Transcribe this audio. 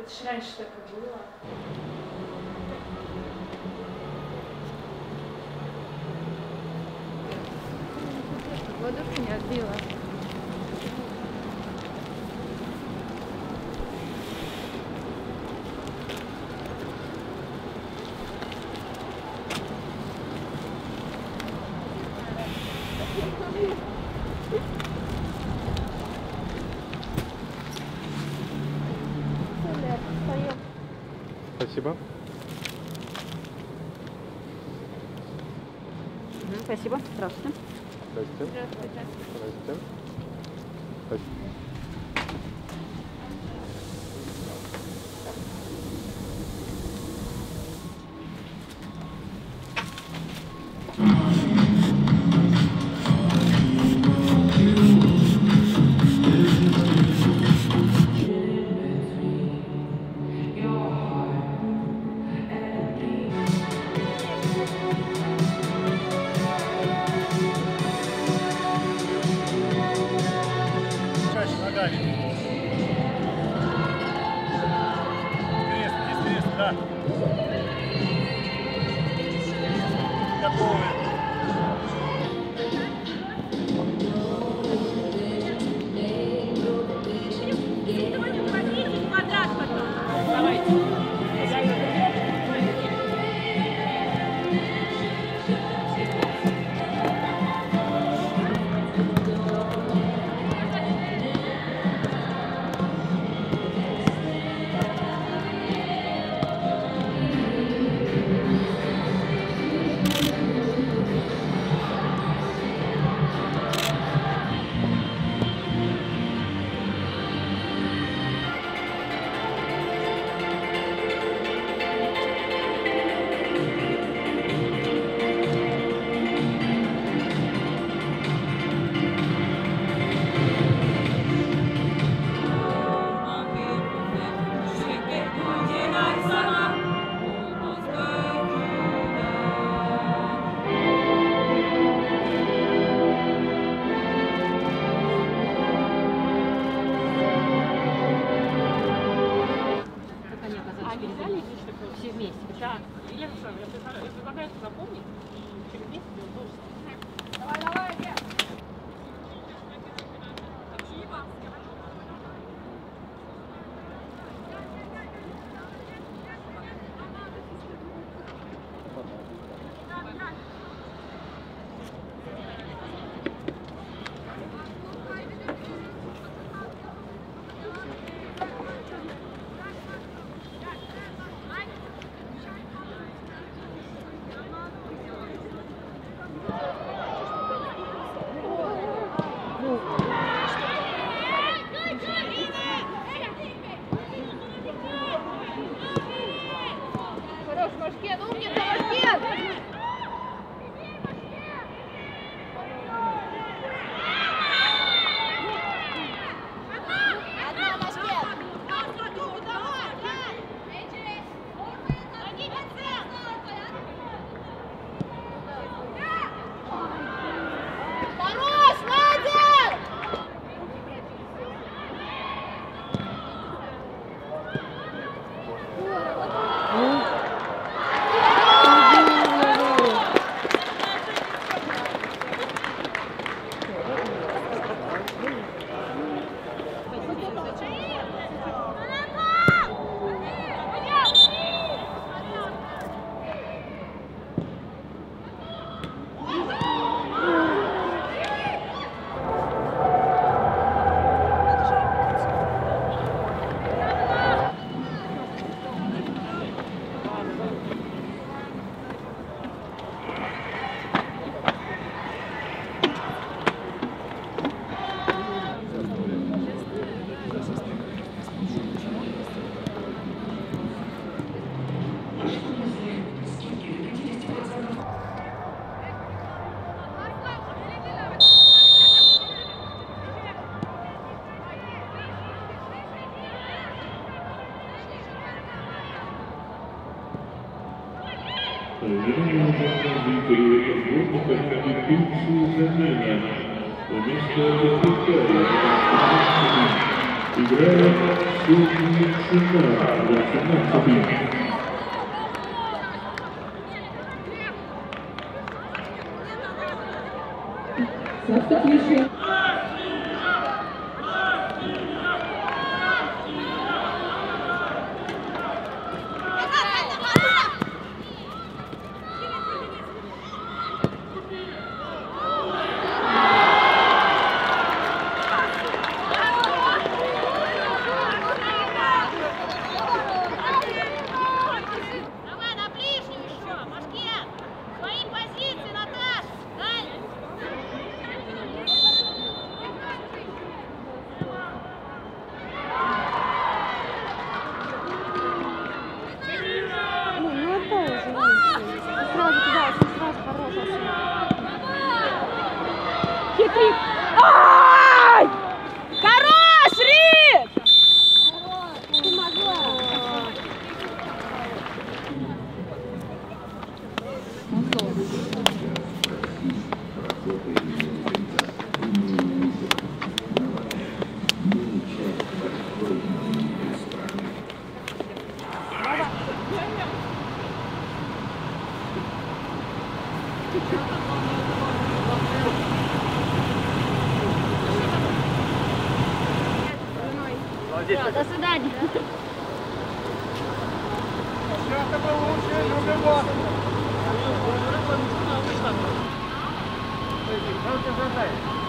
Это ж раньше так и было. Воду не отбила. Спасибо. Спасибо. Здравствуйте. Здравствуйте. Здравствуйте. Здравствуйте. Спасибо. Все вместе. Да. Я предлагаю это запомнить и через месяц сделать должность. Давай, давай, Лев! Проведение жителей сборных проходит пункцию замена. Вместо Виктории Играет Сухничина, 18. Substitution. Давай на ближнюю еще, Машкет! Свои позиции, Наташ! Далее! Ну отдай уже. Сразу туда, сразу хороший. Хитрик! Ай! Хорош, Рик! Ты могла. Молодец. До свидания. Сейчас это лучше, любого. Обычно. Как ты задай?